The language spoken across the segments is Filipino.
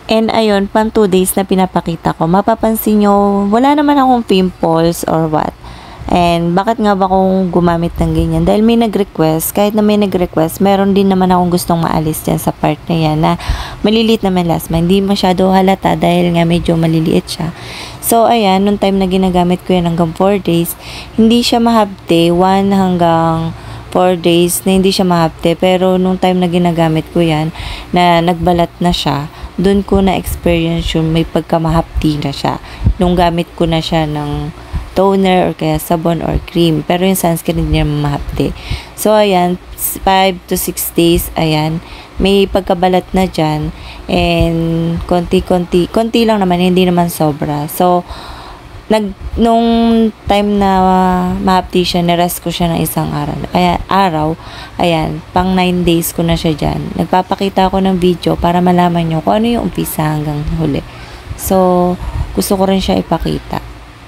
And ayun, pang 2 days na pinapakita ko, mapapansin nyo, wala naman akong pimples or what. And bakit nga ba akong gumamit ng ganyan? Dahil may nag-request, kahit na may nag-request, meron din naman akong gustong maalis dyan sa part na yan na maliliit na melasma. Hindi masyado halata dahil nga medyo maliliit siya. So ayan, nung time na ginagamit ko yan hanggang 4 days, hindi siya mahapte, 1 hanggang 4 days na hindi siya mahapte. Pero nung time na ginagamit ko yan, na nagbalat na siya, dun ko na-experience yung may pagkamahapti na siya. Nung gamit ko na siya ng toner or kaya sabon or cream. Pero yung sunscreen hindi naman mahapte. So, ayan, 5 to 6 days, ayan, may pagkabalat na dyan. And, konti lang naman, hindi naman sobra. So, nung time na mahapti siya, narest ko siya ng isang araw. Ayan, pang 9 days ko na siya dyan. Nagpapakita ako ng video para malaman nyo kung ano yung umpisa hanggang huli. So, gusto ko rin siya ipakita.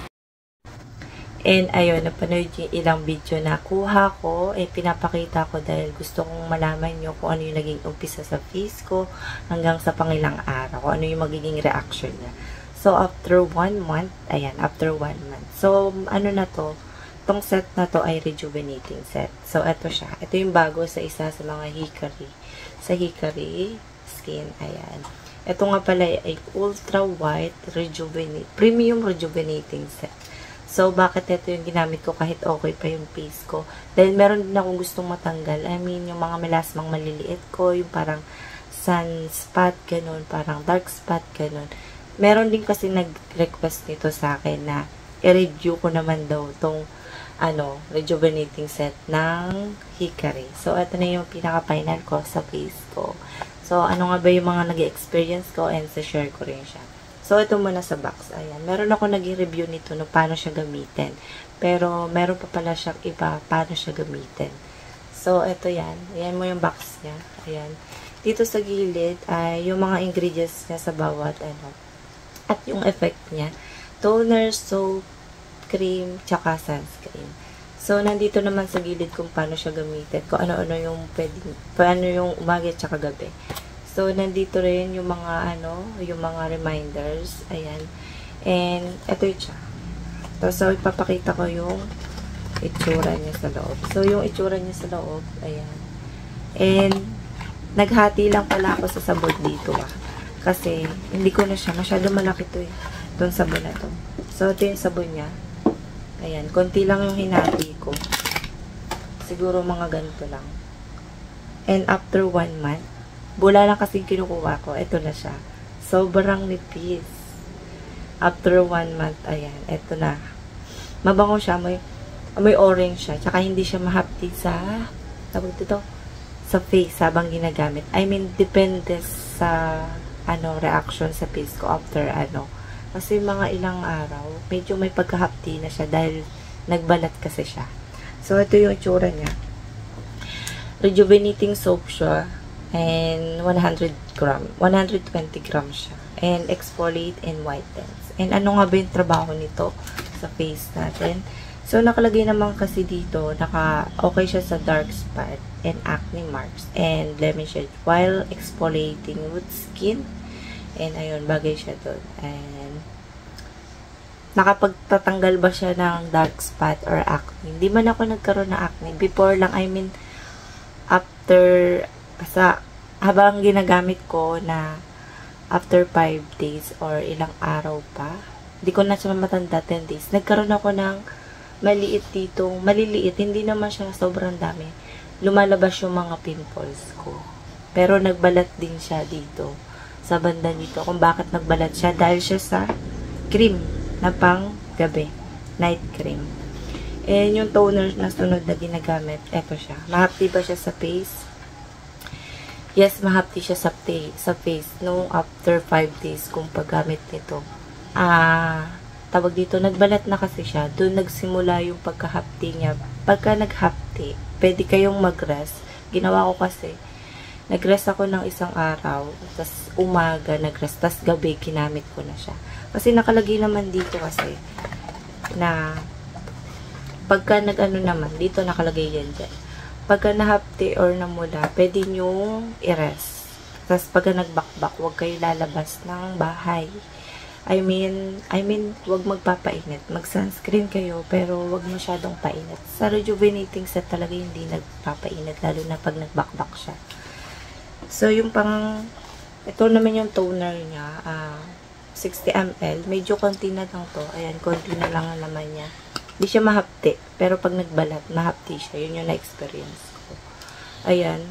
And ayun, napanood yung ilang video na kuha ko, pinapakita ko dahil gusto kong malaman nyo kung ano yung naging umpisa sa face ko hanggang sa pangilang araw, kung ano yung magiging reaction niya. So, after 1 month, ayan, after 1 month. So, ano na to? Tong set na to ay rejuvenating set. So, ito siya. Ito yung bago sa isa sa mga Hikari. Sa Hikari Skin, ayan. Ito nga pala ay ultra white premium rejuvenating set. So, bakit ito yung ginamit ko kahit okay pa yung face ko? Dahil meron din akong gustong matanggal. I mean, yung mga melasmang maliliit ko, yung parang sunspot, ganun, parang dark spot, ganun. Meron din kasi nag-request nito sa akin na i-review ko naman daw tong rejuvenating set ng Hikari. So, ito na yung pinaka-final ko sa face ko. So, ano nga ba yung mga nag-experience ko and sa share ko rin siya. So, ito muna sa box. Ayan. Meron ako nag-review nito no paano siya gamitin. Pero, meron pa pala siyang iba paano siya gamitin. So, ito yan. Ayan mo yung box niya. Ayan. Dito sa gilid ay yung mga ingredients niya sa bawat at yung effect niya. Toner, soap, cream, tsaka sunscreen. So, nandito naman sa gilid kung paano siya gamitin. Kung ano-ano yung paano yung umaga tsaka gabi. So, nandito rin yung mga yung mga reminders. Ayan. And, ito yung siya. So, ipapakita ko yung itsura niya sa loob. So, yung itsura niya sa loob, ayan. And, naghati lang pala ako sa sabon dito, Kasi, hindi ko na siya. Masyado malaki to eh. Itong sabon na to. So, ito yung sabon niya. Ayan. Konti lang yung hinati ko. Siguro mga ganito lang. And, after 1 month, bula lang kasi kinukuha ko. Ito na siya. Sobrang nipis. After 1 month, ayan. Ito na. Mabango siya. May orange siya. Tsaka hindi siya mahapti sa sa face habang ginagamit. I mean, depende sa reaction sa face ko after Kasi mga ilang araw, medyo may pagkahapti na siya dahil nagbalat kasi siya. So, ito yung itsura niya. Rejuvenating soap siya. And 120 grams siya. And exfoliate and whitens. And ano nga ba yung trabaho nito sa face natin? So, nakalagay naman kasi dito, okay siya sa dark spot and acne marks and blemishes while exfoliating with skin. And ayun, bagay siya doon. And nakapagtatanggal ba siya ng dark spot or acne? Hindi man ako nagkaroon ng acne. Before lang, I mean, after habang ginagamit ko na after 5 days or ilang araw pa, hindi ko na siya matanda, 10 days, nagkaroon ako ng maliliit, hindi naman siya sobrang dami. Lumalabas yung mga pimples ko. Pero nagbalat din siya dito, sa banda dito. Kung bakit nagbalat siya, dahil siya sa cream na pang gabi, night cream. And yung toner na sunod na ginagamit, eto siya. Mahapti ba siya sa face? Yes, mahapti siya sa face. No, after 5 days kung paggamit nito. Tawag dito, nagbalat na kasi siya. Doon nagsimula yung pagkahapti niya. Pagka naghapti, pwede kayong mag-rest. Ginawa ko kasi, nag-rest ako ng isang araw, tas umaga nag-rest, tas gabi ginamit ko na siya. Kasi nakalagay naman dito kasi, na pagka naman, dito nakalagay yan dyan. Pagka nahapti or namula, pwede nyong i-rest. Tapos pagka nagbakbak, huwag kayo lalabas ng bahay. I mean, huwag magpapainit. Mag-sunscreen kayo, pero huwag masyadong painit. Sa rejuvenating set talaga hindi nagpapainit, lalo na pag nagbakbak siya. So, yung ito naman yung toner niya, 60 ml. Medyo konti na lang to. Ayan, konti na lang ang laman niya. Hindi siya mahapti, pero pag nagbalat, mahapti siya. Yun yung na-experience ko. Ayan.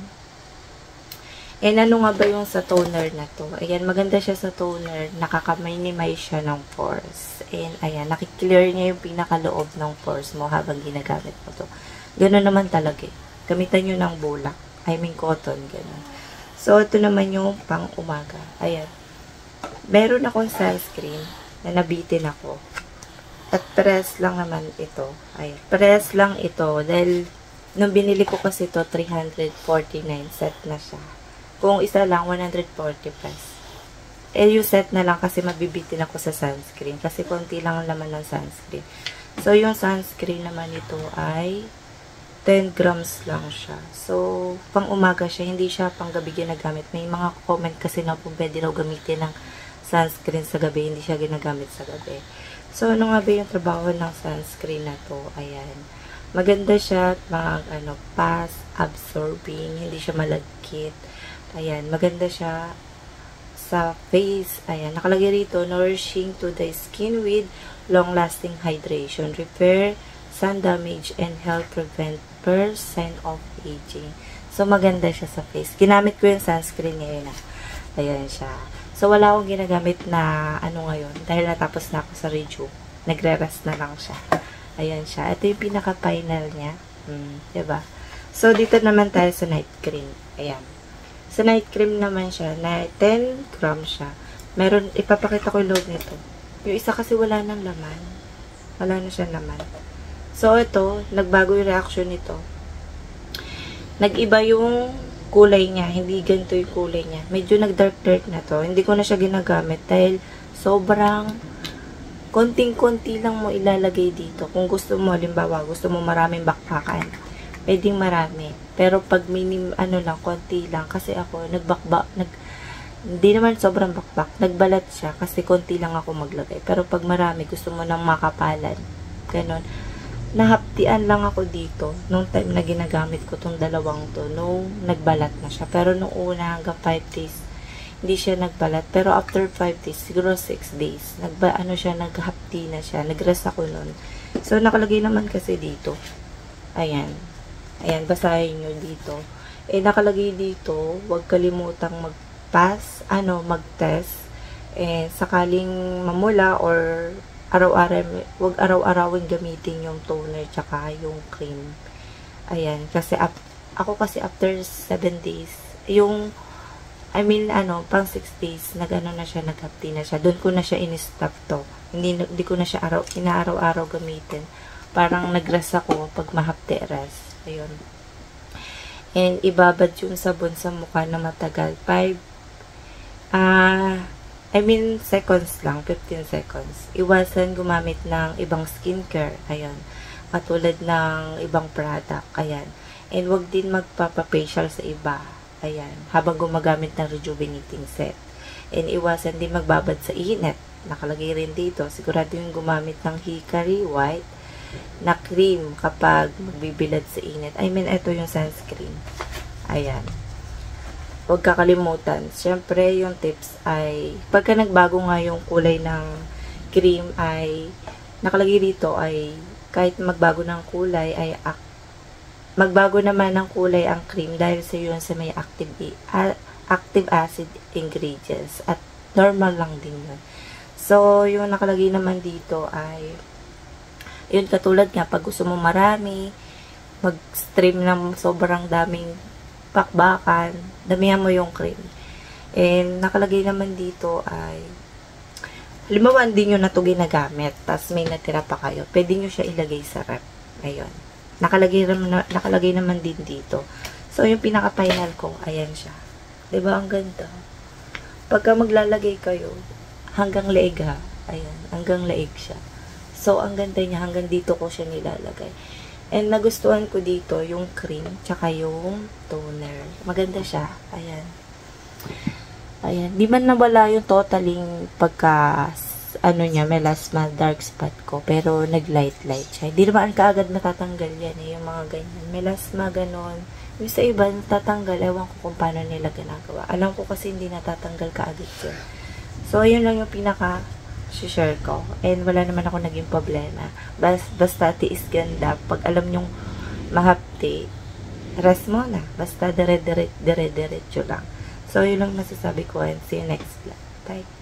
And ano nga ba yung sa toner na to? Ayan, maganda siya sa toner. Nakaka-minimize siya ng pores. And ayan, nakiklear niya yung pinakaloob ng pores mo habang ginagamit mo to. Ganun naman talaga eh. Gamitan nyo ng bulak. I mean cotton, ganun. So, ito naman yung pang umaga. Ayan. Meron akong sunscreen na nabitin ako. At press lang naman ito. Ayan. Press lang ito. Dahil, nung binili ko kasi ito, 349 set na siya. Kung isa lang, 140 plus. Eh, yung set na lang kasi mabibitin ako sa sunscreen. Kasi konti lang ang laman ng sunscreen. So, yung sunscreen naman ito ay 10 grams lang siya. So, pang umaga siya. Hindi siya pang gabi ginagamit. May mga comment kasi na po pwede raw gamitin ng sunscreen sa gabi. Hindi siya ginagamit sa gabi. So, ano nga ba yung trabaho ng sunscreen na to? Ayan. Maganda siya at fast absorbing. Hindi siya malagkit. Ayan, maganda siya sa face. Ayan, nakalagay rito, nourishing to the skin with long-lasting hydration, repair sun damage, and help prevent first sign of aging. So, maganda siya sa face. Ginamit ko yung sunscreen ngayon. Ayan siya. So, wala akong ginagamit na ngayon. Dahil natapos na ako sa reju. Nagre-rest na lang siya. Ayan siya. Ito yung pinaka-final niya. Diba? So, dito naman tayo sa night cream. Ayan. Sa night cream naman siya, na 10 grams siya. Meron, ipapakita ko yung loob nito. Yung isa kasi wala nang laman. Wala na siya laman. So, ito, nagbago yung reaction nito. Nag-iba yung kulay niya. Hindi ganito yung kulay niya. Medyo nag-dark na to. Hindi ko na siya ginagamit dahil sobrang konting-konti lang mo ilalagay dito. Kung gusto mo, halimbawa, gusto mo maraming bakbakan. Pwedeng marami. Pero pag lang, konti lang. Kasi ako, hindi naman sobrang bakbak. Nagbalat siya kasi konti lang ako maglagay. Pero pag marami, gusto mo ng makapalan. Ganon. Nahaptian lang ako dito nung time na ginagamit ko tong dalawang to. Nung nagbalat na siya. Pero nung una hanggang 5 days, hindi siya nagbalat. Pero after 5 days, siguro 6 days, naghapti na siya. Nag-rest ako nun. So, nakalagay naman kasi dito. Ayan. Ayan, basahin nyo dito. Eh, nakalagay dito, huwag kalimutang mag-pass, mag-test. Eh, sakaling mamula or huwag araw-arawin gamitin yung toner tsaka yung cream. Ayan, kasi ako kasi after 7 days, pang 6 days, na siya, naghapti na siya. Doon ko na siya in-stop to. Hindi ko na siya inaaraw-araw gamitin. Parang nag-rest ako pag mahapti rest. Ayun. And, ibabad yung sabon sa mukha na matagal. Seconds lang. 15 seconds. Iwasan gumamit ng ibang skincare. Ayan. Katulad ng ibang product. Ayan. And, wag din magpapafacial sa iba. Ayan. Habang gumagamit ng rejuvenating set. And, iwasan din magbabad sa init. Nakalagay rin dito. Sigurado yung gumamit ng Hickory White na cream kapag magbibilad sa init. Ito yung sunscreen. Ayan. Huwag kakalimutan. Siyempre, yung tips ay, pagka nagbago nga yung kulay ng cream ay, nakalagay dito ay, kahit magbago ng kulay ay, magbago naman ng kulay ang cream dahil sa yun sa may active acid ingredients. At normal lang din yun. So, yung nakalagay naman dito ay, yun, katulad nga, pag gusto mo marami, mag-stream ng sobrang daming pakbakan, damihan mo yung cream. And, nakalagay naman dito ay, halimbawa, hindi nyo na ito ginagamit, tapos may natira pa kayo, pwede nyo siya ilagay sa rep. Ayun. Nakalagay naman din dito. So, yung pinaka-final ko, ayan siya. Diba, ang ganda? Pagka maglalagay kayo, hanggang leeg ha. Ayan, hanggang leeg siya. So, ang ganda niya, hanggang dito ko siya nilalagay. And, nagustuhan ko dito yung cream, tsaka yung toner. Maganda siya. Ayan. Ayan. Di man nawala yung totaling pagka, ano niya, melasma dark spot ko. Pero nag-light siya. Hindi naman kaagad natatanggal yan yung mga ganyan. Melasma, ganon. Yung sa iba, natatanggal. Ewan ko kung paano nila ginagawa. Alam ko kasi hindi natatanggal kaagad yun. So, yun lang yung pinaka-share ko. And wala naman ako naging problema. Basta tiis ganda. Pag alam nyong mahapti, rest mo na. Basta dire-diretso lang. So, yun lang masasabi ko and see you next vlog. Bye!